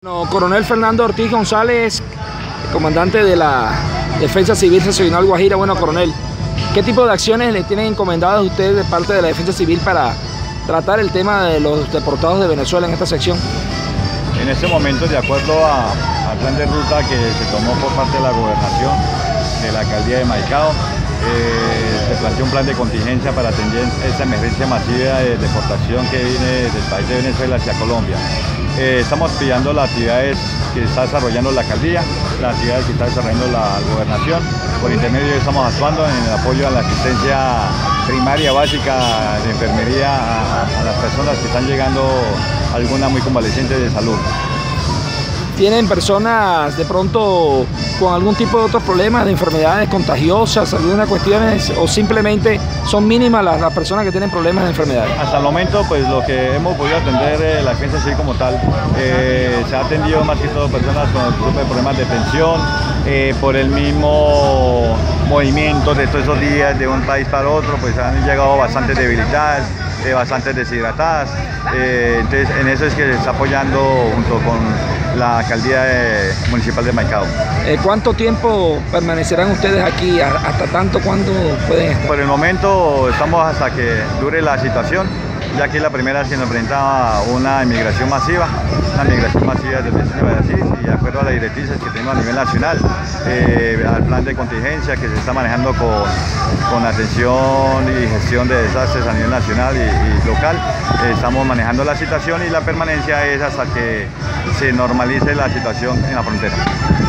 No, Coronel Fernando Ortiz González, comandante de la Defensa Civil Seccional Guajira. Bueno, coronel, ¿qué tipo de acciones le tienen encomendadas a usted de parte de la Defensa Civil para tratar el tema de los deportados de Venezuela en esta sección? En este momento, de acuerdo al plan de ruta que se tomó por parte de la gobernación, de la alcaldía de Maicao, se planteó un plan de contingencia para atender esta emergencia masiva de deportación que viene del país de Venezuela hacia Colombia. Estamos pillando las actividades que está desarrollando la alcaldía, las actividades que está desarrollando la gobernación. Por intermedio estamos actuando en el apoyo a la asistencia primaria básica de enfermería a las personas que están llegando, algunas muy convalecientes de salud. ¿Tienen personas de pronto con algún tipo de otros problemas, de enfermedades contagiosas, algunas cuestiones, o simplemente son mínimas las personas que tienen problemas de enfermedades? Hasta el momento, pues lo que hemos podido atender la defensa civil como tal, se ha atendido más que todo personas con algún tipo de problemas de tensión, por el mismo movimiento de todos esos días de un país para otro, pues han llegado bastante debilitadas, bastante deshidratadas, entonces en eso es que se está apoyando junto con la alcaldía municipal de Maicao. ¿Cuánto tiempo permanecerán ustedes aquí? ¿Hasta tanto cuándo pueden estar? Por el momento estamos hasta que dure la situación, ya que la primera vez que nos enfrentaba una inmigración masiva del vecino de Brasil, y de acuerdo a las directrices que tenemos a nivel nacional, al plan de contingencia que se está manejando con atención y gestión de desastres a nivel nacional y local, estamos manejando la situación, y la permanencia es hasta que se normalice la situación en la frontera.